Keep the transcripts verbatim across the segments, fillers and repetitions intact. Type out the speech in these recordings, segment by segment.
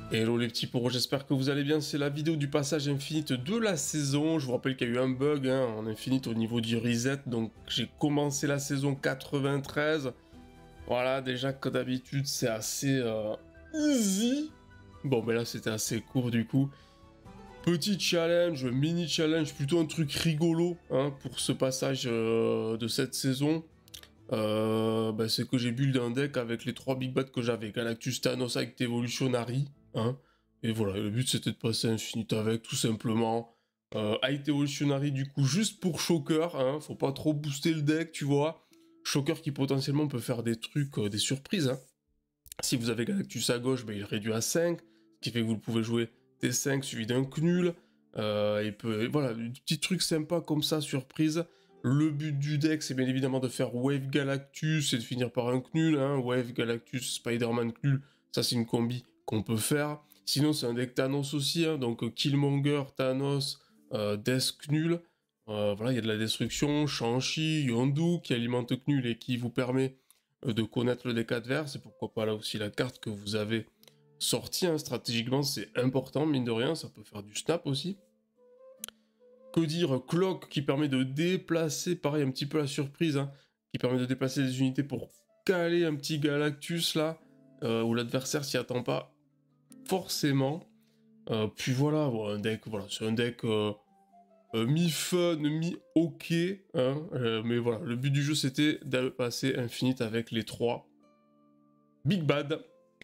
Hello les petits poros, j'espère que vous allez bien. C'est la vidéo du passage Infinite de la saison. Je vous rappelle qu'il y a eu un bug hein, en Infinite au niveau du reset. Donc j'ai commencé la saison quatre-vingt-treize. Voilà, déjà que d'habitude c'est assez euh, easy. Bon mais là c'était assez court du coup. Petit challenge, mini challenge, plutôt un truc rigolo hein, pour ce passage euh, de cette saison. Euh, bah, c'est que j'ai build un deck avec les trois big bats que j'avais. Galactus, Thanos avec Evolutionary. Hein, et voilà, le but c'était de passer Infinite avec, tout simplement. Euh, Height Evolutionary, du coup, juste pour Shocker. Hein, faut pas trop booster le deck, tu vois. Shocker qui potentiellement peut faire des trucs, euh, des surprises. Hein. Si vous avez Galactus à gauche, bah, il réduit à cinq. Ce qui fait que vous pouvez jouer T cinq suivi d'un Knull. Euh, et peut, et voilà, des petits trucs sympas comme ça, surprise. Le but du deck, c'est bien évidemment de faire Wave Galactus et de finir par un Knull. Hein. Wave Galactus, Spider-Man Knull, ça c'est une combi qu'on peut faire. Sinon, c'est un deck Thanos aussi, hein. Donc Killmonger, Thanos, euh, Death Knull. Euh, voilà, il y a de la destruction, Shang-Chi, Yondu qui alimente Knull et qui vous permet euh, de connaître le deck adverse. Et pourquoi pas là aussi la carte que vous avez sortie. Hein. Stratégiquement, c'est important, mine de rien, ça peut faire du snap aussi. Que dire, Clock qui permet de déplacer, pareil, un petit peu la surprise, hein, qui permet de déplacer des unités pour caler un petit Galactus là, euh, où l'adversaire s'y attend pas forcément. Euh, puis voilà, voilà, un deck, voilà, c'est un deck euh, euh, mi-fun, mi-ok, hein, euh, mais voilà, le but du jeu c'était de passer Infinite avec les trois Big Bad.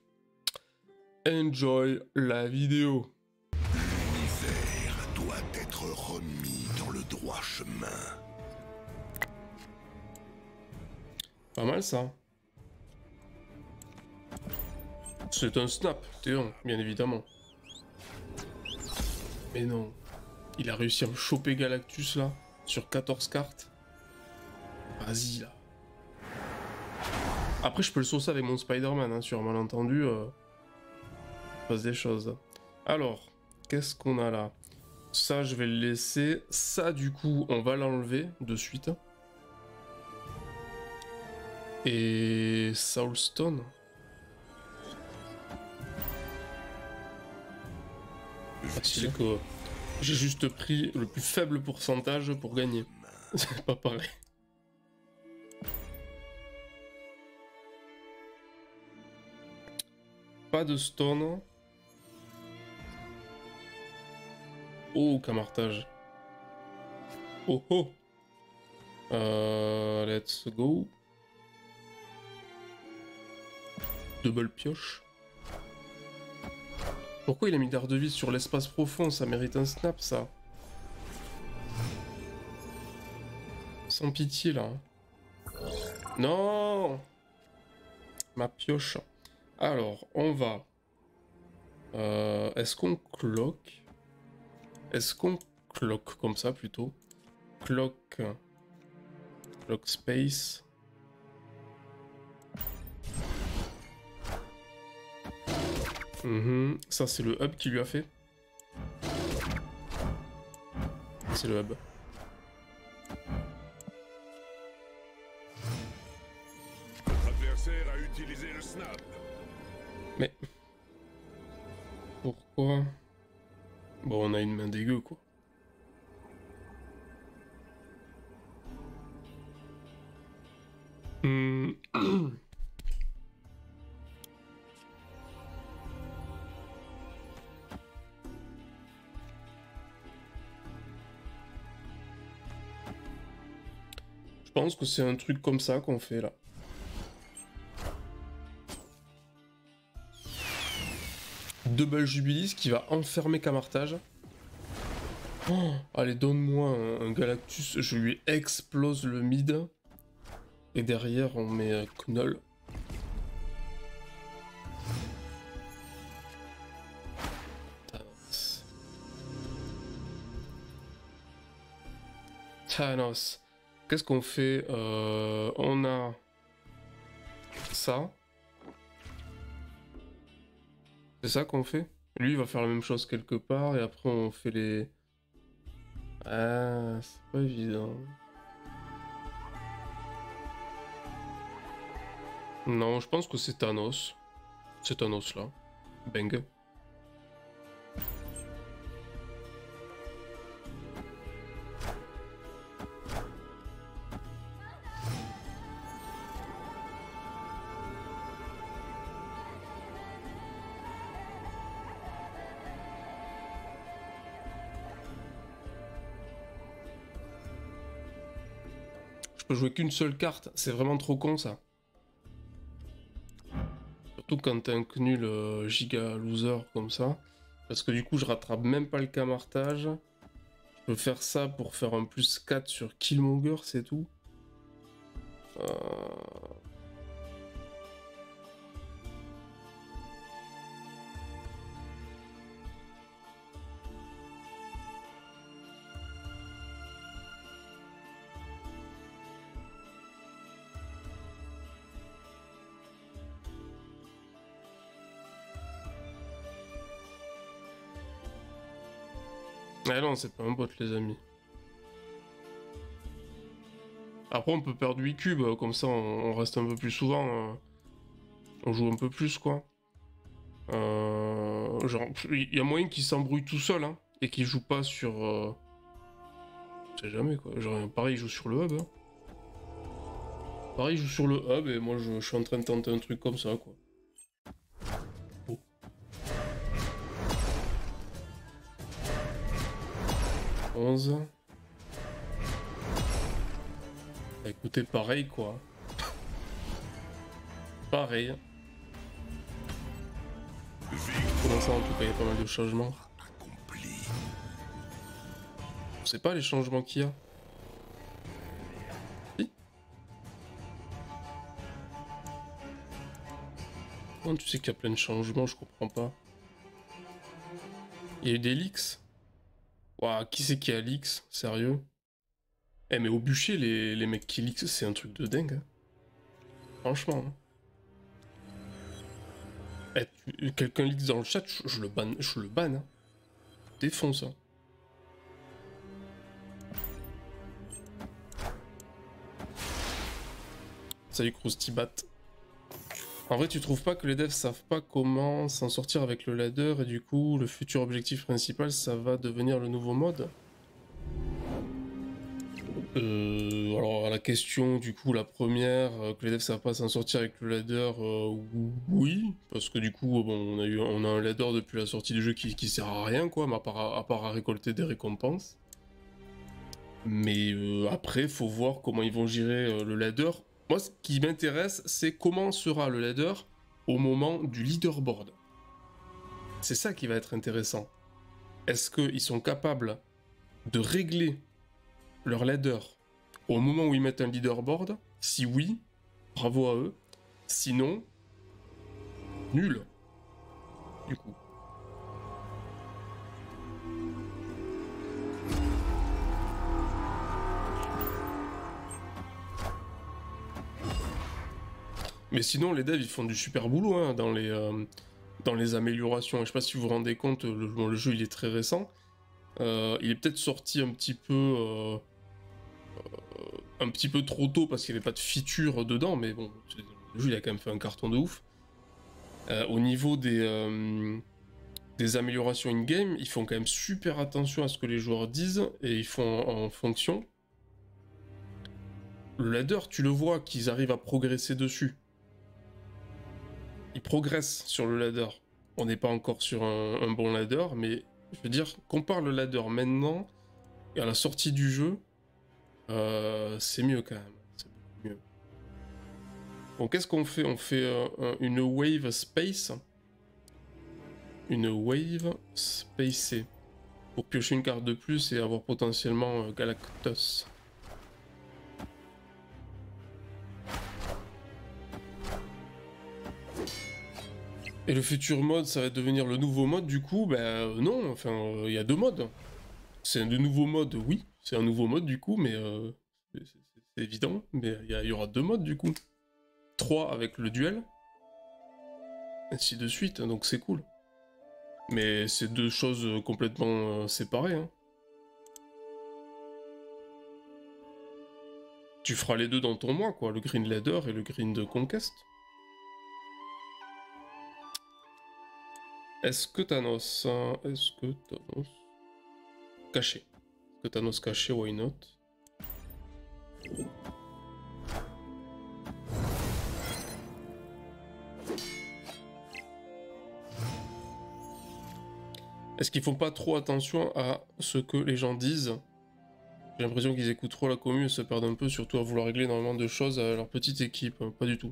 Enjoy la vidéo. L'univers doit être remis dans le droit chemin. Pas mal ça. C'est un snap, Théon, bien évidemment. Mais non. Il a réussi à me choper Galactus là, sur quatorze cartes. Vas-y là. Après, je peux le saucer avec mon Spider-Man, hein, sur un malentendu. Euh... passe des choses. Alors, qu'est-ce qu'on a là? Ça, je vais le laisser. Ça, du coup, on va l'enlever de suite. Et Soulstone. C'est que j'ai juste pris le plus faible pourcentage pour gagner. C'est pas pareil. Pas de stone. Oh, camartage. Oh oh. Euh, let's go. Double pioche. Pourquoi il a mis d'Ardeville sur l'espace profond? Ça mérite un snap, ça. Sans pitié, là. Non! Ma pioche. Alors, on va... Euh, Est-ce qu'on cloque? Est-ce qu'on cloque comme ça, plutôt? Cloque... Cloque space... Mmh. Ça, c'est le hub qui lui a fait. C'est le hub. L'adversaire a utilisé le snap. Mais... pourquoi? Bon, on a une main dégueu, quoi. Mmh. Je pense que c'est un truc comme ça qu'on fait là. Double Jubilis qui va enfermer Camartage. Oh, allez, donne-moi un, un Galactus, je lui explose le mid. Et derrière, on met euh, Knull. Thanos. Thanos. Qu'est-ce qu'on fait? euh, On a ça. C'est ça qu'on fait? Lui, il va faire la même chose quelque part, et après on fait les... Ah, c'est pas évident. Non, je pense que c'est Thanos. C'est Thanos là. Bang. Je peux jouer qu'une seule carte, c'est vraiment trop con ça. Surtout quand t'es un nul euh, giga loser comme ça. Parce que du coup je rattrape même pas le camartage. Je peux faire ça pour faire un plus quatre sur Killmonger, c'est tout. Euh... Ah non, c'est pas un bot les amis. Après on peut perdre huit cubes, comme ça on, on reste un peu plus souvent. Euh, on joue un peu plus quoi. Euh, genre, il y a moyen qu'il s'embrouille tout seul hein, et qu'il joue pas sur... Euh... Je sais jamais quoi. Genre, pareil il joue sur le hub. Hein. Pareil il joue sur le hub et moi je, je suis en train de tenter un truc comme ça quoi. Oh. onze. Bah, écoutez, pareil quoi. Pareil. Comment ça en tout cas, il y a pas mal de changements. Je sais pas les changements qu'il y a. Si. Comment tu sais qu'il y a plein de changements, je comprends pas. Il y a eu des leaks. Ouah, qui c'est qui a leaks? Sérieux? Eh mais au bûcher, les, les mecs qui leaks, c'est un truc de dingue. Hein. Franchement. Hein. Eh, quelqu'un leaks dans le chat, je, je le banne. Je le banne. Hein. Je défonce. Hein. Salut Croustibat. En vrai, tu trouves pas que les devs savent pas comment s'en sortir avec le ladder et du coup, le futur objectif principal, ça va devenir le nouveau mode? Euh, alors, à la question, du coup, la première, euh, que les devs savent pas s'en sortir avec le ladder, euh, oui, parce que du coup, bon, on a, eu, on a un ladder depuis la sortie du jeu qui, qui sert à rien, quoi, mais à part à, à part à récolter des récompenses. Mais euh, après, faut voir comment ils vont gérer euh, le ladder. Moi, ce qui m'intéresse, c'est comment sera le ladder au moment du leaderboard. C'est ça qui va être intéressant. Est-ce qu'ils sont capables de régler leur ladder au moment où ils mettent un leaderboard? Si oui, bravo à eux. Sinon, nul. Du coup. Mais sinon, les devs, ils font du super boulot hein, dans, les, euh, dans les améliorations. Je sais pas si vous vous rendez compte, le, bon, le jeu, il est très récent. Euh, il est peut-être sorti un petit peu... Euh, euh, un petit peu trop tôt parce qu'il n'y avait pas de feature dedans, mais bon, le jeu, il a quand même fait un carton de ouf. Euh, au niveau des, euh, des améliorations in-game, ils font quand même super attention à ce que les joueurs disent, et ils font en, en fonction. Le ladder, tu le vois qu'ils arrivent à progresser dessus. Ils progressent sur le ladder. On n'est pas encore sur un, un bon ladder, mais je veux dire, compare le ladder maintenant et à la sortie du jeu, euh, c'est mieux quand même. C'est beaucoup mieux. Bon, qu'est-ce qu'on fait? On fait euh, un, une wave space. Une wave spacée. Pour piocher une carte de plus et avoir potentiellement euh, Galactus. Et le futur mode, ça va devenir le nouveau mode du coup? Ben euh, non, enfin, il euh, y a deux modes. C'est un de nouveau mode, oui. C'est un nouveau mode du coup, mais euh, c'est évident. Mais il y, y aura deux modes du coup. Trois avec le duel. Ainsi de suite, donc c'est cool. Mais c'est deux choses complètement euh, séparées. Hein. Tu feras les deux dans ton mois, quoi. Le Green Ladder et le Green de Conquest. Est-ce que Thanos... Hein, est-ce que Thanos... Caché. Est-ce que Thanos caché, why not? Est-ce qu'ils font pas trop attention à ce que les gens disent? J'ai l'impression qu'ils écoutent trop la commu et se perdent un peu, surtout à vouloir régler énormément de choses à leur petite équipe. Pas du tout.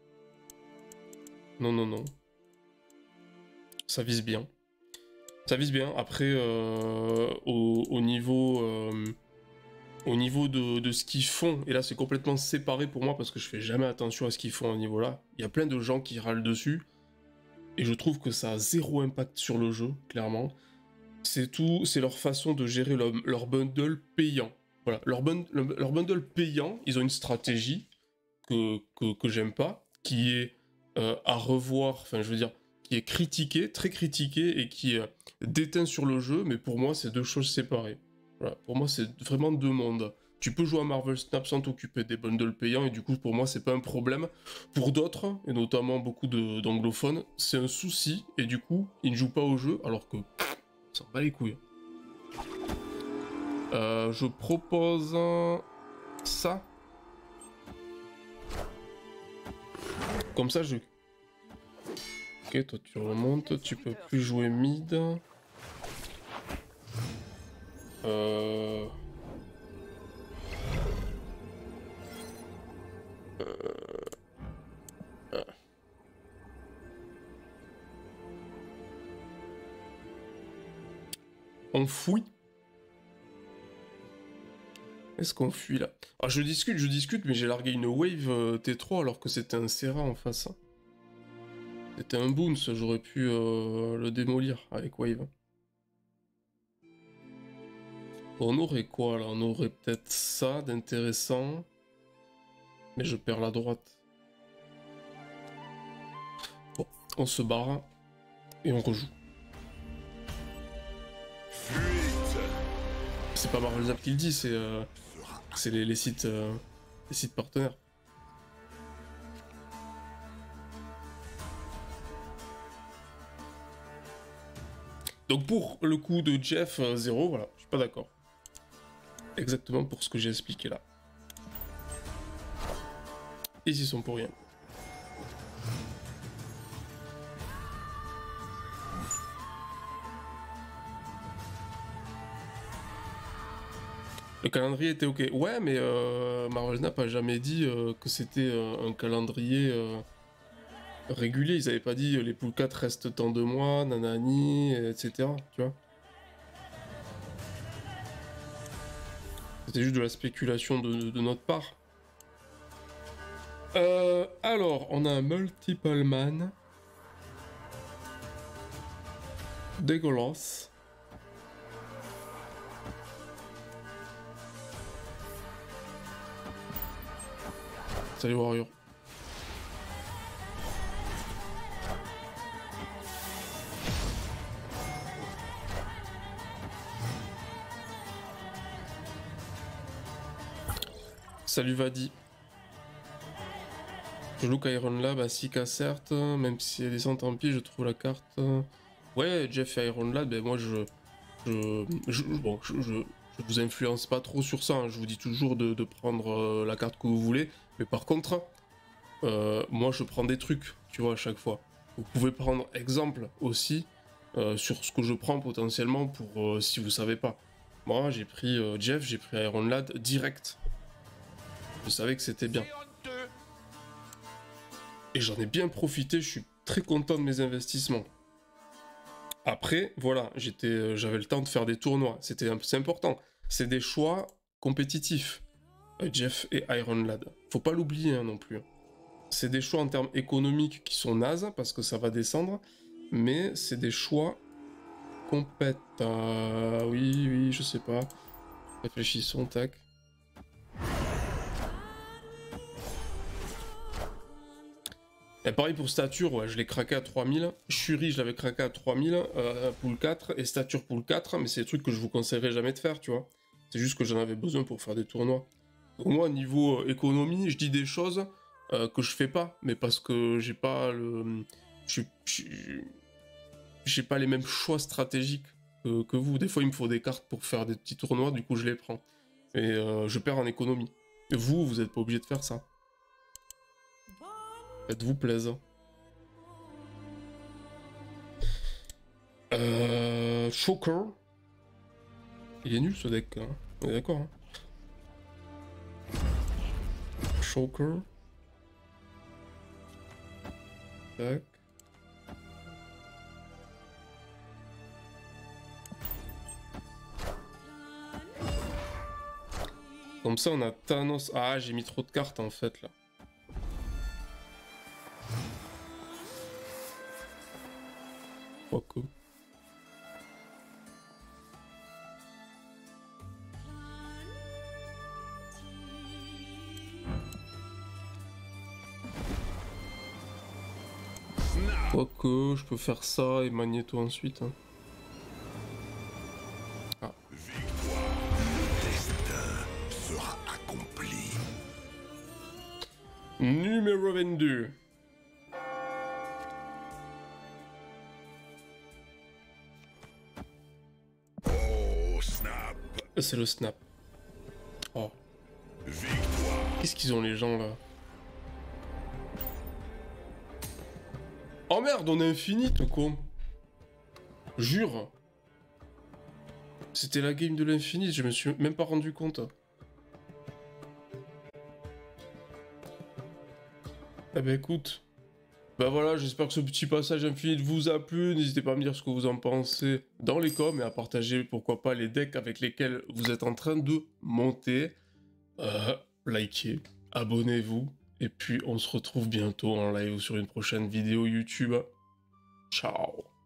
Non, non, non. Ça vise bien. Ça vise bien. Après, euh, au, au niveau... Euh, Au niveau de, de ce qu'ils font, et là c'est complètement séparé pour moi parce que je fais jamais attention à ce qu'ils font à ce niveau-là, il y a plein de gens qui râlent dessus, et je trouve que ça a zéro impact sur le jeu, clairement. C'est tout, c'est leur façon de gérer leur, leur bundle payant. Voilà, leur, bun, leur bundle payant, ils ont une stratégie que, que, que j'aime pas, qui est euh, à revoir, enfin je veux dire, qui est critiquée, très critiquée, et qui est déteint sur le jeu, mais pour moi c'est deux choses séparées. Voilà, pour moi, c'est vraiment deux mondes. Tu peux jouer à Marvel Snap sans t'occuper des bundles payants, et du coup, pour moi, c'est pas un problème. Pour d'autres, et notamment beaucoup d'anglophones, c'est un souci, et du coup, ils ne jouent pas au jeu, alors que pff, ça en bat les couilles. Euh, je propose un... ça. Comme ça, je... Ok, toi, tu remontes, tu peux plus jouer mid. Euh... Euh... On fouille. Est-ce qu'on fuit là? Ah, je discute, je discute, mais j'ai largué une wave euh, T trois alors que c'était un Serra en face. C'était un Boons, j'aurais pu euh, le démolir avec wave. On aurait quoi là? On aurait peut-être ça d'intéressant. Mais je perds la droite. Bon, on se barre. Et on rejoue. C'est pas Marvel Zap qui le dit, c'est euh, c'est les, les sites euh, les sites partenaires. Donc pour le coup de Jeff, euh, zéro, voilà, je suis pas d'accord. Exactement pour ce que j'ai expliqué là. Ils y sont pour rien. Le calendrier était ok. Ouais, mais euh, Marvel Snap a jamais dit euh, que c'était euh, un calendrier euh, régulier. Ils avaient pas dit euh, les poules quatre restent tant de mois, nanani, et cetera. Tu vois. C'était juste de la spéculation de, de notre part. Euh, alors, on a un Multiple Man. Dégueulasse. Salut Warrior. Salut Vadi. Je look Iron Lab à six K certes, même si elle descend tant pis, je trouve la carte... Ouais, Jeff et Iron Lad, ben moi je... je, je bon, je, je, je vous influence pas trop sur ça, hein. Je vous dis toujours de, de prendre euh, la carte que vous voulez, mais par contre, euh, moi je prends des trucs, tu vois, à chaque fois. Vous pouvez prendre exemple aussi euh, sur ce que je prends potentiellement pour euh, si vous savez pas. Moi j'ai pris euh, Jeff, j'ai pris Iron Lad direct. Je savais que c'était bien. Et j'en ai bien profité, je suis très content de mes investissements. Après, voilà, j'étais, euh, j'avais le temps de faire des tournois, c'était c'est important. C'est des choix compétitifs, euh, Jeff et Iron Lad. Faut pas l'oublier hein, non plus. C'est des choix en termes économiques qui sont nazes, parce que ça va descendre, mais c'est des choix compètes. Euh, oui, oui, je sais pas. Réfléchissons, tac. Et pareil pour stature, ouais, je l'ai craqué à trois mille. Shuri, je l'avais craqué à trois mille, euh, pool quatre, et stature pool quatre, mais c'est des trucs que je vous conseillerais jamais de faire, tu vois. C'est juste que j'en avais besoin pour faire des tournois. Donc moi, niveau euh, économie, je dis des choses euh, que je fais pas, mais parce que j'ai pas le... J'ai pas les mêmes choix stratégiques que, que vous. Des fois, il me faut des cartes pour faire des petits tournois, du coup, je les prends. Et euh, je perds en économie. Et vous, vous êtes pas obligé de faire ça. Faites-vous plaisir. Euh... Choker. Il est nul ce deck, hein. On est d'accord, hein. Choker. Tac. Comme ça, on a Thanos. Ah, j'ai mis trop de cartes en fait là. Quoique. Quoique, je peux faire ça et Magneto ensuite. Hein. Ah. Victoire, le destin sera accompli. Numéro vingt-deux. Oh, snap. C'est le snap. Oh. Victoire. Qu'est-ce qu'ils ont les gens là? Oh merde, on est infinite quoi. Jure. C'était la game de l'infinite, je me suis même pas rendu compte. Eh ben écoute. Bah voilà, j'espère que ce petit passage infinite vous a plu. N'hésitez pas à me dire ce que vous en pensez dans les coms et à partager pourquoi pas les decks avec lesquels vous êtes en train de monter. Euh, likez, abonnez-vous. Et puis on se retrouve bientôt en live ou sur une prochaine vidéo YouTube. Ciao.